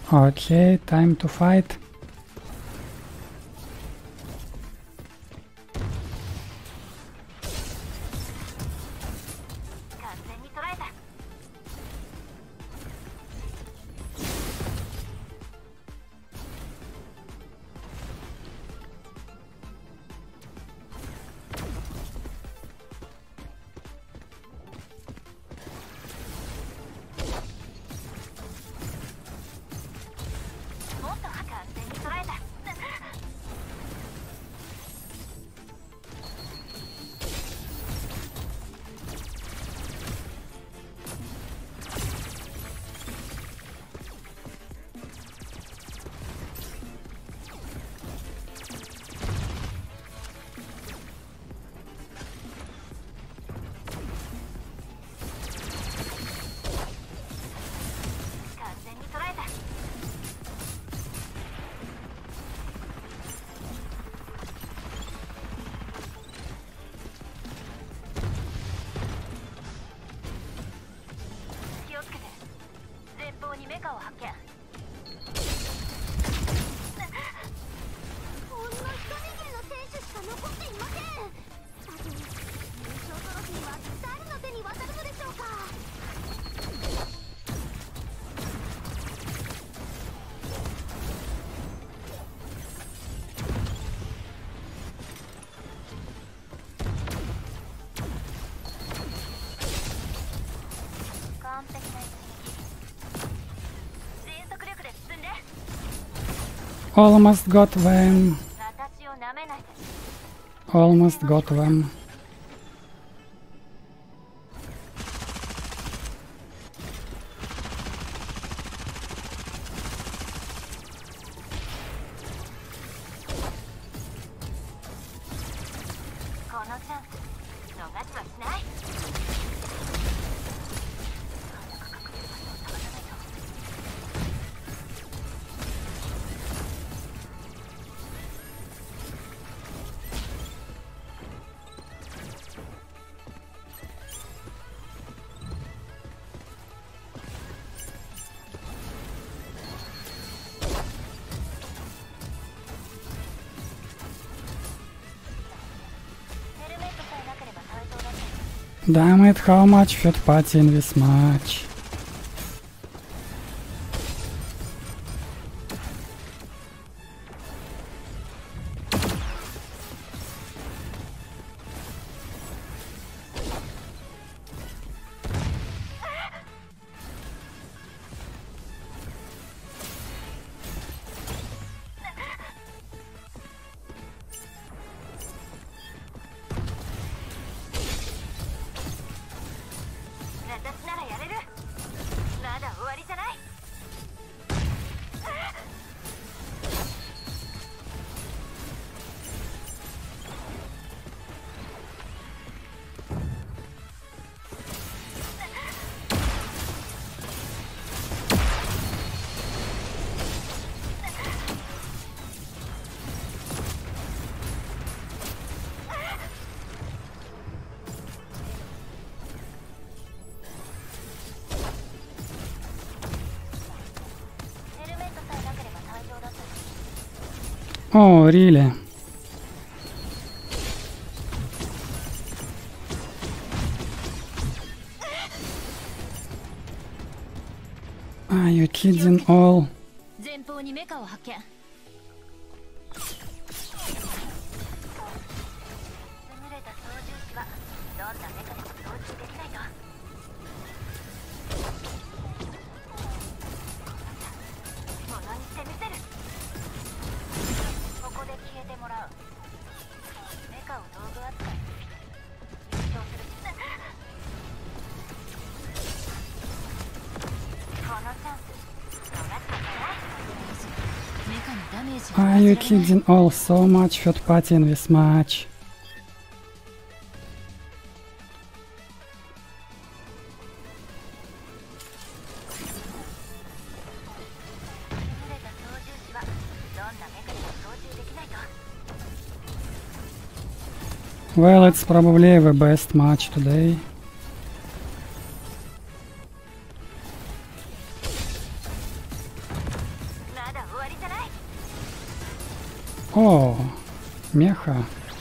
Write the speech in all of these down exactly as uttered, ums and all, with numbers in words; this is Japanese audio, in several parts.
Okay, time to fight. Mecha を発見。ほんの一握りの選手しか残っていません。さて、優勝トロフィーは誰の手に渡るのでしょうか。完璧な一撃。全速力で進んで。 Almost got them. Almost got them. Damn it, how much third party in this match? Oh, really? Are you kidding all? 前方にメカを発見。優れた操縦士はどんなメカでも操縦できないと。ものにしてみせる。ここで消えてもらう。メカを道具扱い。優勝する。このチャンス。Are you kidding all? So much third party in this match. Well, it's probably the best match today. Oh, Mecha.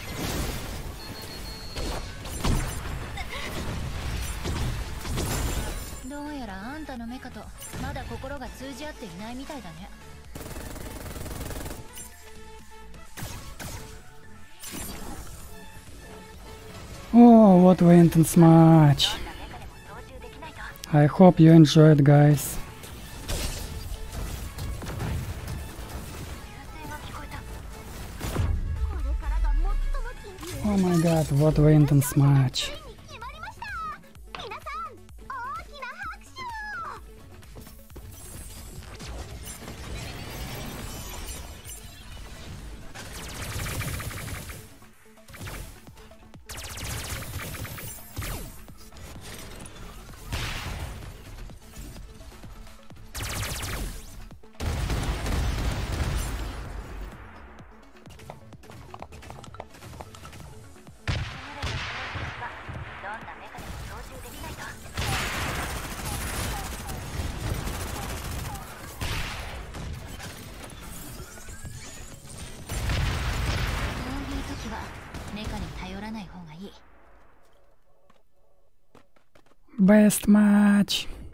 どうやらあんたのメカとまだ心が通じ合っていないみたいだね。 Oh, what an intense match. I hope you enjoyed, guys. Oh my god, what an intense match. Best match.